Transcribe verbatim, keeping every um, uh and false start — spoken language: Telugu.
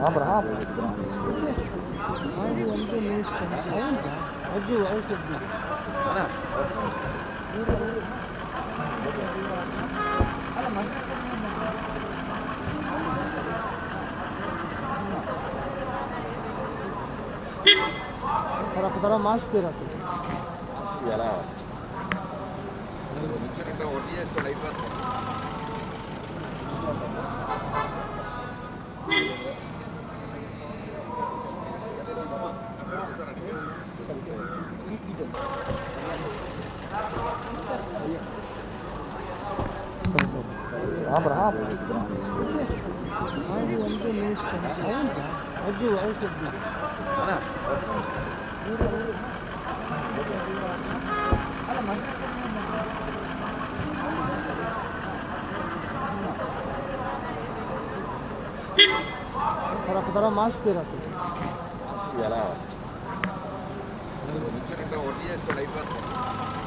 Ah, bravo. Para más pero ఎలా నిల్చుంటే ఒట్టి చేసుకోండి అయిపోతుంది Ah, bravo. para más pero ఎలా నిల్చుంటే ఒట్టి చేసుకోండి అయిపోతుంది